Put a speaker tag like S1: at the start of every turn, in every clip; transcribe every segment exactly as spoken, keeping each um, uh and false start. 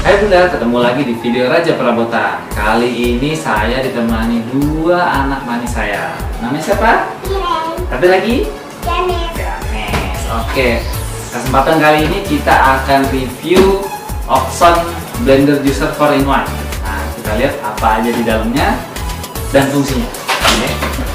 S1: Hai Bunda, ketemu lagi di video Raja Perabotan. Kali ini saya ditemani dua anak manis saya. Namanya siapa?
S2: Iren.
S1: Satu lagi?
S2: Janes.
S1: Janes. Oke, kesempatan kali ini kita akan review Oxon Blender Juicer four in one. Nah, kita lihat apa aja di dalamnya dan fungsinya. Oke.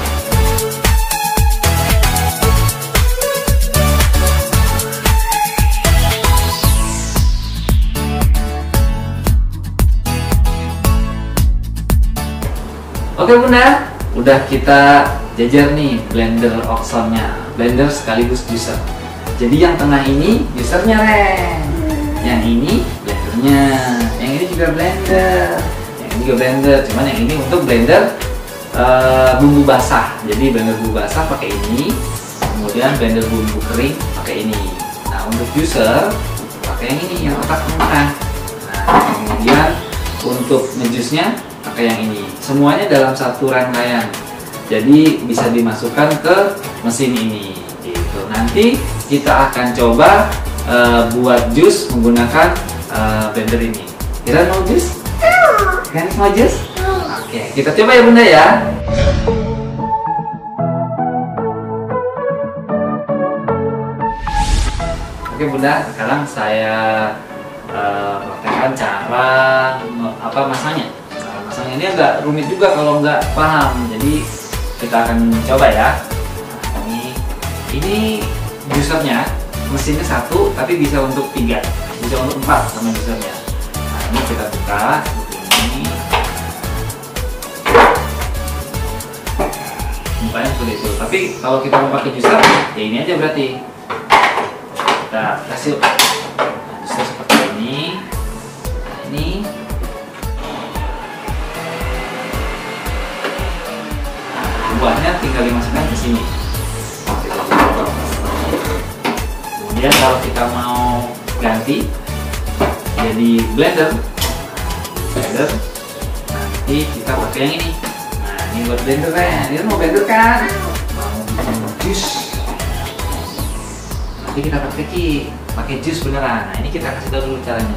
S1: Oke Bunda, udah kita jajar nih blender Oxonnya, blender sekaligus juicer. Jadi yang tengah ini juicernya Ren, yang ini blendernya, yang ini juga blender, yang ini juga blender. Cuman yang ini untuk blender uh, bumbu basah. Jadi blender bumbu basah pakai ini, kemudian blender bumbu kering pakai ini. Nah untuk juicer pakai yang ini, yang otak tengah. Nah kemudian untuk ngejusnya pakai yang ini. Semuanya dalam satu rangkaian. Jadi bisa dimasukkan ke mesin ini. Gitu. Nanti kita akan coba uh, buat jus menggunakan uh, blender ini. Kira mau jus? Kan mau jus? Oke, kita coba ya Bunda ya. Oke Bunda, sekarang saya uh, praktekkan cara apa masangnya. Masangnya ini agak rumit juga kalau nggak paham, jadi kita akan coba ya. Nah, ini ini juicernya, mesinnya satu tapi bisa untuk tiga, bisa untuk empat sama juicernya. Nah ini kita buka seperti ini, bukanya seperti itu. Tapi kalau kita mau pakai juicer ya ini aja berarti. Kita kasih nah, juicer seperti ini. Nah ini buahnya tinggal dimasukkan ke sini. Kemudian kalau kita mau ganti jadi blender, blender, nanti kita pakai yang ini. Nah ini buat blendernya. Ini mau blender kan? Mau bikin jus. Nanti kita pakai pakai jus beneran. Nah ini kita kasih tahu dulu caranya.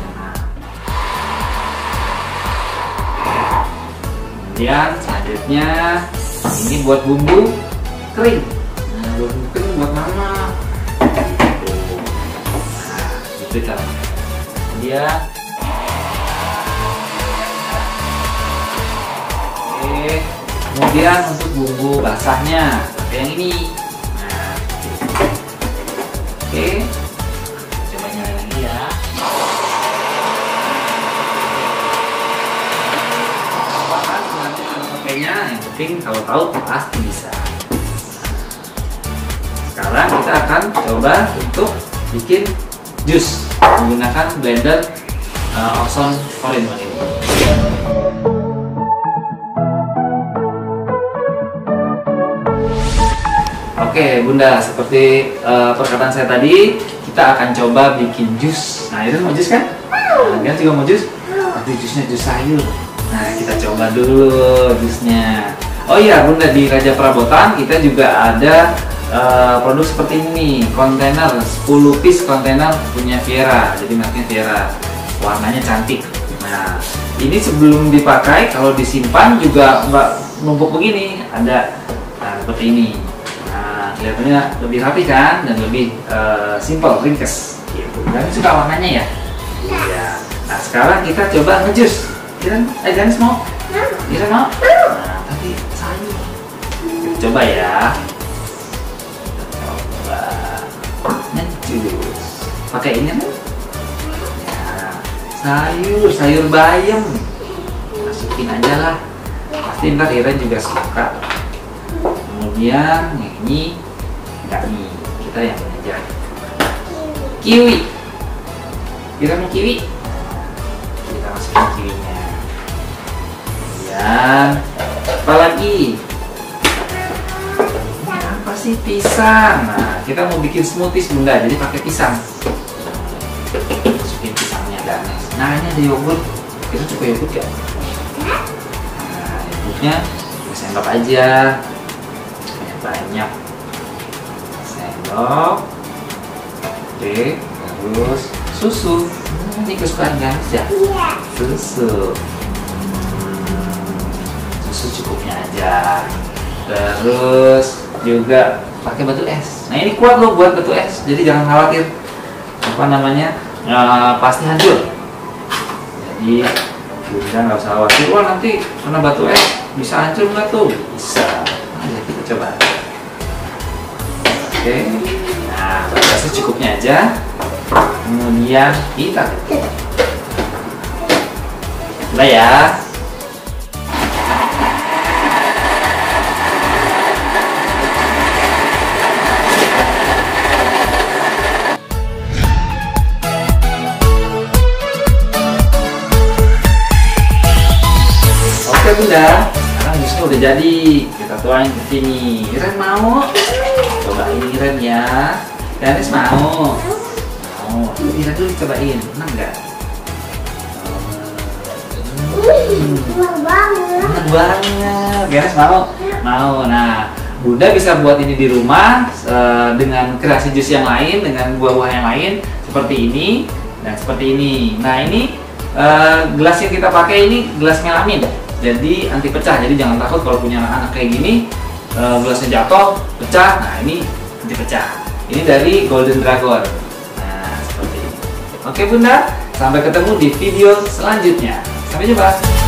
S1: Kemudian selanjutnya ini buat bumbu kering. Nah, buat bumbu kering buat mama. Gitu. Nah, itu cara. Dia. Oke. Kemudian untuk bumbu basahnya pakai yang ini. Nah, oke. Coba nyalain lagi ya. Yang penting kalau tahu pasti bisa. Sekarang kita akan coba untuk bikin jus menggunakan blender uh, Oxon four in one ini. Oke Bunda, seperti uh, perkataan saya tadi, kita akan coba bikin jus. Nah itu mau jus kan? Nah, kan juga mau jus? Tapi jusnya jus sayur. Nah kita coba dulu jusnya. Oh iya Bunda, di Raja Perabotan kita juga ada uh, produk seperti ini, kontainer sepuluh piece kontainer punya Viera. Jadi mereknya Viera, warnanya cantik. Nah ini sebelum dipakai kalau disimpan juga nggak numpuk begini, ada nah, seperti ini. Nah kelihatannya lebih rapi kan dan lebih uh, simple, ringkes. Gitu. Dan suka warnanya ya. Iya. Nah sekarang kita coba ngejus. Iren, eh Janes mau? Iren mau? Nah, tapi sayur. Kita coba ya. Kita coba ngejus. Pakai ini kan? Ya, sayur, sayur bayam. Masukin aja lah. Pasti ntar Iren juga suka. Kemudian yang ini enggak nih, kita yang aja. Kiwi. Iren mau kiwi? Kita masukin kiwinya. Dan apa lagi? Apa sih? Pisang. Nah, kita mau bikin smoothies Bunda, jadi pakai pisang. Masukin pisangnya Danes. Nah, ini ada yogurt. Kita cukup yogurt ya? Nah, yogurtnya sendok aja. Banyak banyak. Sendok. Oke, terus Susu. Hmm, ini kesukaan Ganes ya?
S2: Iya.
S1: Susu. Susu cukupnya aja. Terus juga pakai batu es. Nah ini kuat loh buat batu es, jadi jangan khawatir apa namanya uh, pasti hancur. Jadi Bunda nggak usah khawatir. Wah nanti kena batu es bisa hancur nggak tuh? Bisa. Nah, kita coba. Oke. Nah batu esnya cukupnya aja. Kemudian kita coba ya. Oke Bunda, sekarang jusnya udah jadi. Kita tuangin ke sini. Ren mau? Cobain Ren ya. Ganes mau? Mau. Ren dulu cobain. Enak nggak?
S2: Wih, enak banget.
S1: Enak banget. Ganes mau? Mau. Nah, Bunda bisa buat ini di rumah uh, dengan kreasi jus yang lain, dengan buah-buah yang lain seperti ini dan seperti ini. Nah ini uh, gelas yang kita pakai ini gelas melamin. Jadi anti pecah, jadi jangan takut kalau punya anak-anak kayak gini uh, gelasnya jatuh, pecah. Nah ini anti pecah. Ini dari Golden Dragon. Nah seperti ini. Oke Bunda, sampai ketemu di video selanjutnya. Sampai jumpa.